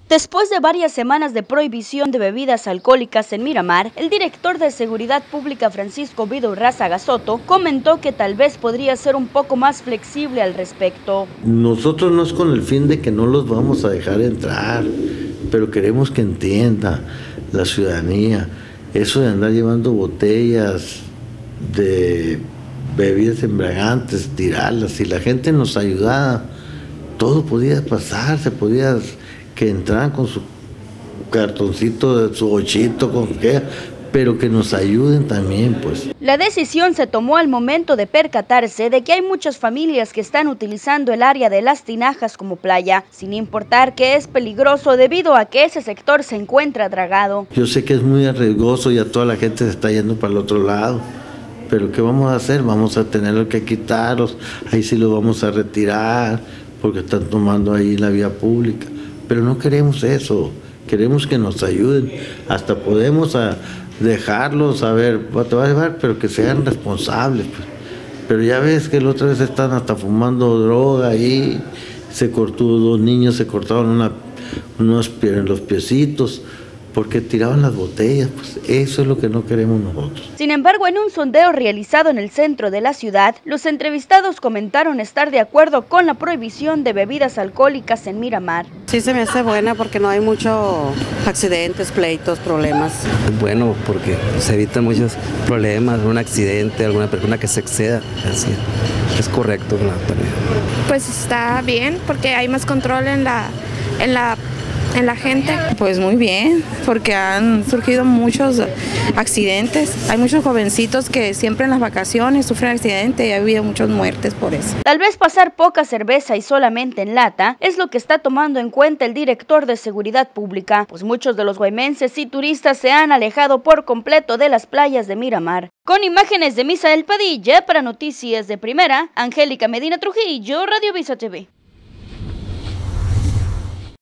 Después de varias semanas de prohibición de bebidas alcohólicas en Miramar, el director de Seguridad Pública Francisco Vidaurrazága Soto comentó que tal vez podría ser un poco más flexible al respecto. Nosotros no es con el fin de que no los vamos a dejar entrar, pero queremos que entienda la ciudadanía eso de andar llevando botellas de bebidas embriagantes, tirarlas. Si la gente nos ayudara, todo podía pasar, se podía que entraran con su cartoncito, de su ochito, con qué, pero que nos ayuden también, pues. La decisión se tomó al momento de percatarse de que hay muchas familias que están utilizando el área de las tinajas como playa, sin importar que es peligroso debido a que ese sector se encuentra dragado. Yo sé que es muy arriesgoso y a toda la gente se está yendo para el otro lado, pero ¿qué vamos a hacer? Vamos a tener que quitarlos, ahí sí los vamos a retirar, porque están tomando ahí la vía pública. Pero no queremos eso, queremos que nos ayuden, hasta podemos dejarlos, a ver, te va a llevar, pero que sean responsables, pues. Pero ya ves que la otra vez están hasta fumando droga ahí, dos niños se cortaron los piecitos, porque tiraban las botellas, pues eso es lo que no queremos nosotros. Sin embargo, en un sondeo realizado en el centro de la ciudad, los entrevistados comentaron estar de acuerdo con la prohibición de bebidas alcohólicas en Miramar. Sí, se me hace buena porque no hay muchos accidentes, pleitos, problemas. Es bueno porque se evitan muchos problemas, un accidente, alguna persona que se exceda, así es correcto. Pues está bien porque hay más control en la gente. Pues muy bien, porque han surgido muchos accidentes. Hay muchos jovencitos que siempre en las vacaciones sufren accidentes y ha habido muchas muertes por eso. Tal vez pasar poca cerveza y solamente en lata es lo que está tomando en cuenta el director de Seguridad Pública, pues muchos de los guaymenses y turistas se han alejado por completo de las playas de Miramar. Con imágenes de Misael Padilla para Noticias de Primera, Angélica Medina Trujillo, Radio Visa TV.